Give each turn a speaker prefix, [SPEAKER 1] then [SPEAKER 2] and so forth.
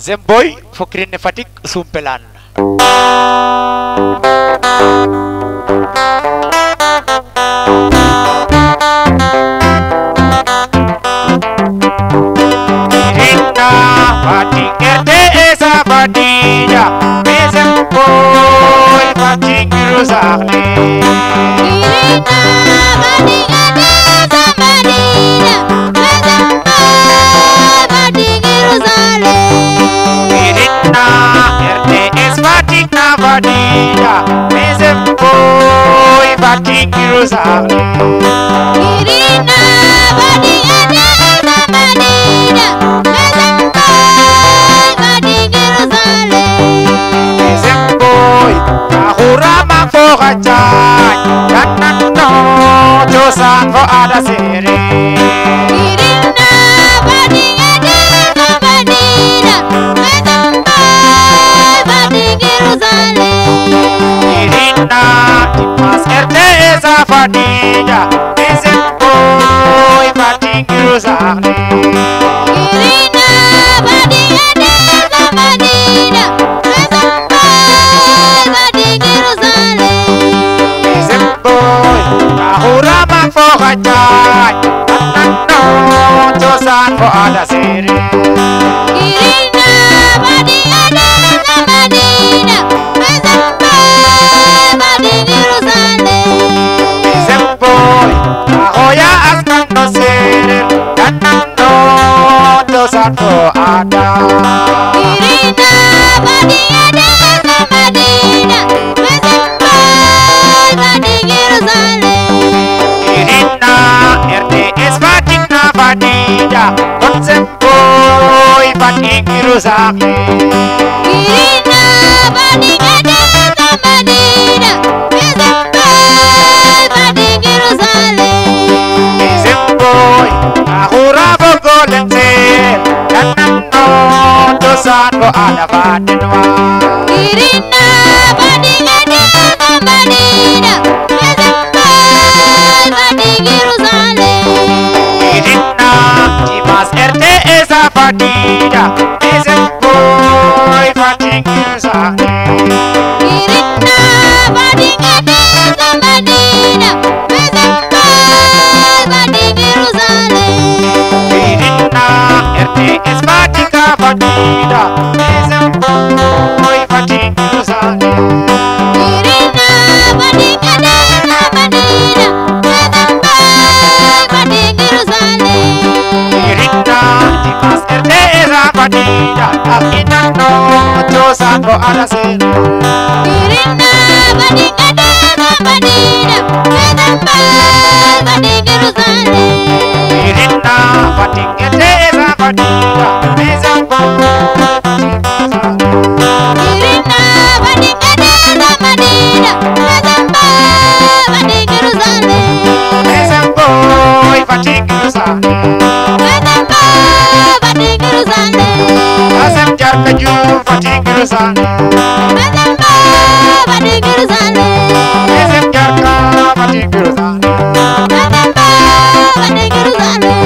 [SPEAKER 1] Zemboy fokrin fatik sumpelan. Irina fatik RTS Abadija, Zemboy fatik Rusakli. RTS Batik Navadija, Zemboy Batik Jerusalem.
[SPEAKER 2] Irina Batik Navadija, Zemboy Batik Jerusalem.
[SPEAKER 1] Zemboy Ahura Mafogachan, Yanano Josan for ada seri.
[SPEAKER 2] Irina Batik Navadija,
[SPEAKER 1] Irina Dimas RTS Abadija, Zemboy Batik Jerusalem.
[SPEAKER 2] Irina Batik Navadija, Zemboy Batik Jerusalem.
[SPEAKER 1] Zemboy Ahura Mafogachan, Yanano Josan for ada seri.
[SPEAKER 2] Irina Batik Navadija,
[SPEAKER 1] Zemboy Ahoya askan no seri, Yanano Josan for ada.
[SPEAKER 2] Irina Batik Navadija, Zemboy Batik Jerusalem.
[SPEAKER 1] Irina RTS Batik Navadija, Zemboy Batik Jerusalem.
[SPEAKER 2] Irina Batik Navadija, Zemboy Batik Jerusalem.
[SPEAKER 1] Zemboy Ahura Vogolenser, Yanano Josan for ada Vadenwa.
[SPEAKER 2] Irina Batik Navadija, Zemboy Batik Jerusalem.
[SPEAKER 1] Irina Dimas RTS Abadija, Zemboy Batik Jerusalem.
[SPEAKER 2] Irina Batik Navadija, Zemboy Batik Jerusalem.
[SPEAKER 1] Irina RTS Batik Abadija, Zemboy Batik Jerusalem.
[SPEAKER 2] Irina Batik Navadija, Zemboy Batik Jerusalem.
[SPEAKER 1] Irina Dimas RTS Abadija, Yanano Josan for ada seri.
[SPEAKER 2] Irina Batik Navadija, Zemboy Batik Jerusalem.
[SPEAKER 1] Irina Batik RTS Abadija, Zemboy Batik Jerusalem.
[SPEAKER 2] Irina Batik Navadija, Zemboy Batik Jerusalem.
[SPEAKER 1] Zemboy Batik Jerusalem.
[SPEAKER 2] Zemboy Batik Jerusalem.
[SPEAKER 1] Azam Jarkaju Batik Jerusalem.
[SPEAKER 2] Zemboy Batik Jerusalem.
[SPEAKER 1] Azam Jarka Batik Jerusalem.
[SPEAKER 2] Zemboy Batik Jerusalem.